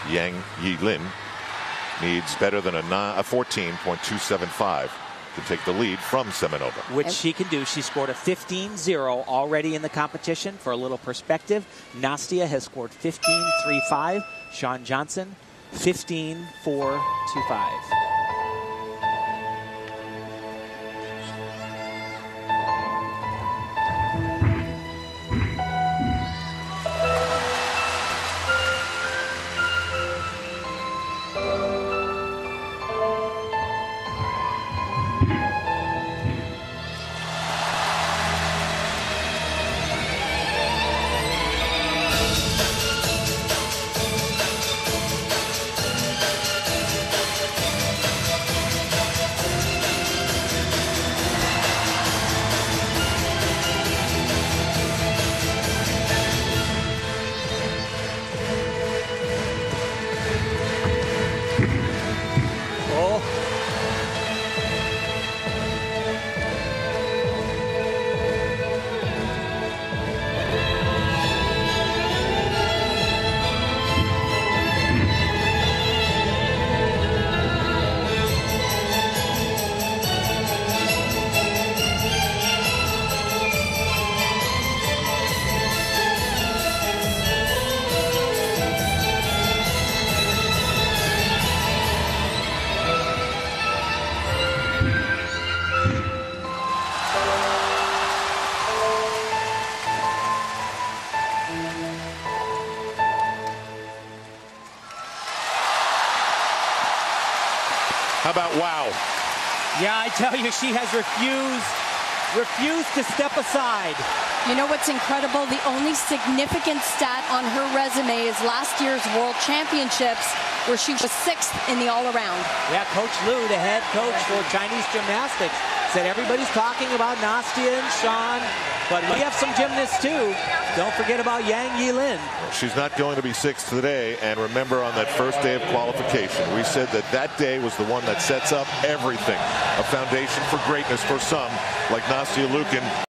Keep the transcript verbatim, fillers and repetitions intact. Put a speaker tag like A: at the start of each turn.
A: Yang Yilin needs better than a fourteen point two seven five to take the lead from Semenova.
B: Which she can do. She scored a fifteen zero already in the competition. For a little perspective, Nastia has scored fifteen three five. Shawn Johnson, fifteen four two five.
A: How about wow?
B: Yeah, I tell you, she has refused, refused to step aside.
C: You know what's incredible? The only significant stat on her resume is last year's World Championships, where she was sixth in the all-around.
B: Yeah, Coach Liu, the head coach for Chinese gymnastics, said everybody's talking about Nastia and Shawn, but we have some gymnasts too. Don't forget about Yang Yilin.
A: She's not going to be sixth today, and remember, on that first day of qualification, we said that that day was the one that sets up everything. A foundation for greatness for some, like Nastia Liukin.